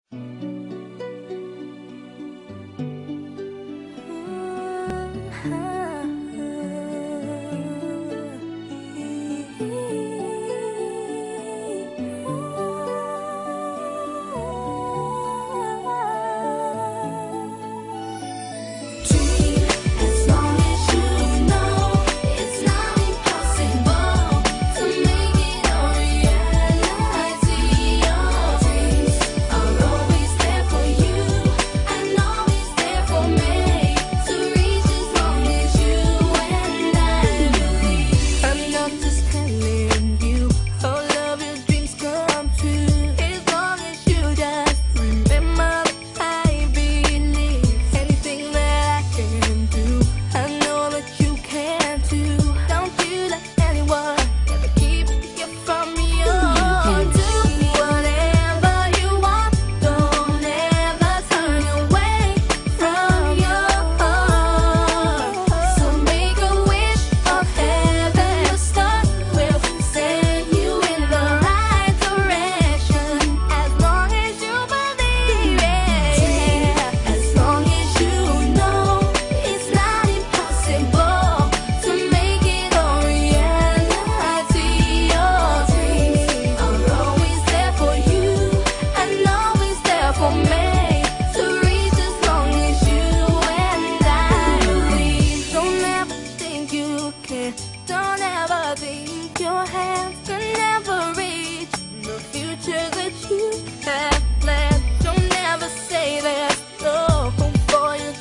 Don't ever think your hands can never reach the future that you have planned. Don't ever say there's no hope for you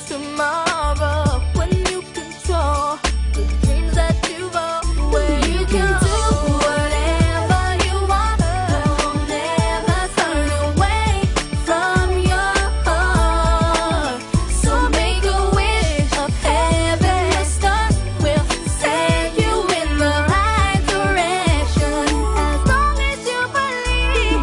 tomorrow when you control the dreams that you've always you can do whatever you want. Don't ever turn away from your heart. So make a wish of heaven. A star will send you in the right direction. As long as you believe,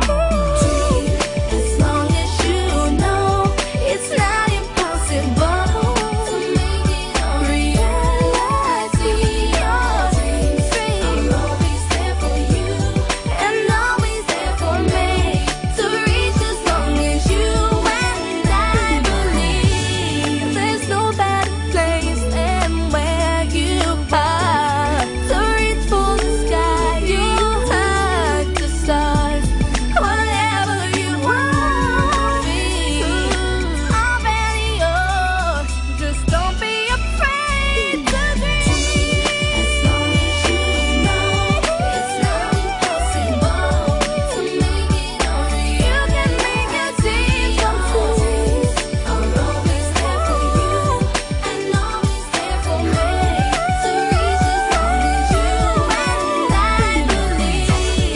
as long as you know it's not impossible to make it a reality. Your dreams, I'm always there for you and always there for me to reach as long as you and I believe. There's no better place than where you are to reach for the sky. You have to start whatever you want to be. Already yours. Just don't be afraid to dream. As long as you know it's not impossible to make it a reality. You can make your dreams come true. I'm always there for you and always there for me to reach as long as you and I believe.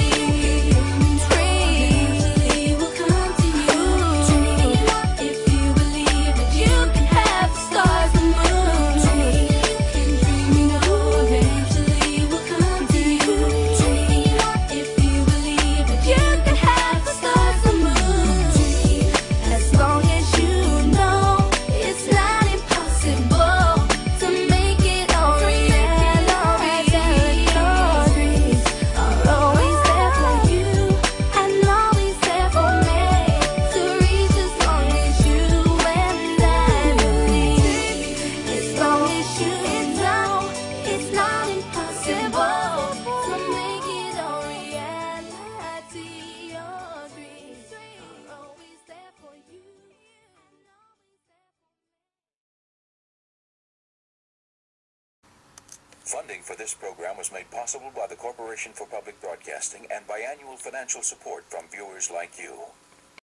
Dreams will come to you if you believe that you can have the stars and moon. You can dream, you know eventually will come to you. If you believe that you can have the stars and moon. As long as you know it's not impossible to make it a reality. Your dreams are always there for you and always there for me to reach as long as you and I believe. As long as you know it's not impossible to make it a reality. Your dreams are always there for you. Funding for this program was made possible by the Corporation for Public Broadcasting and by annual financial support from viewers like you.